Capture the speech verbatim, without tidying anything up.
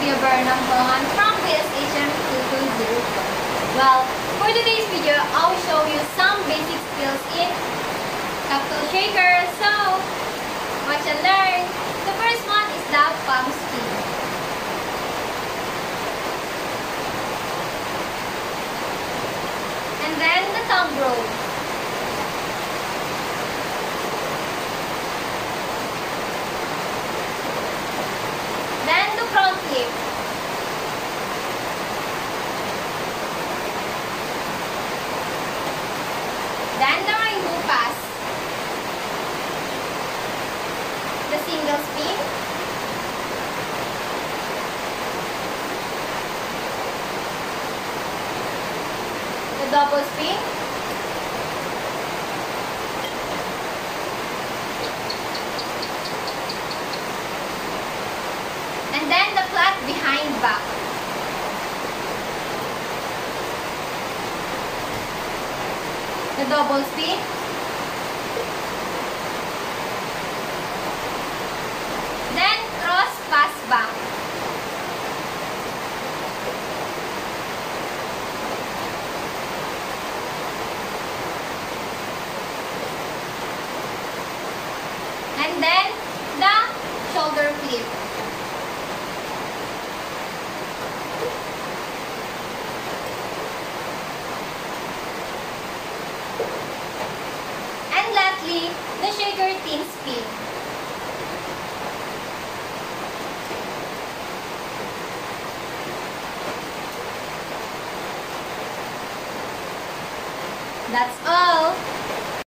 Sophia Burnham Cohen from B S H M two two zero four. Well, for today's video, I'll show you some basic skills in cocktail shaker. So, watch and learn. The first one is the palm spin. And then the thumb roll. Then the front flip. Then the rainbow pass. The single spin. The double spin. And then the flat behind back. The double spin. Then cross pass back. And then the shoulder flip. And lastly, the shaker tin spin. That's all.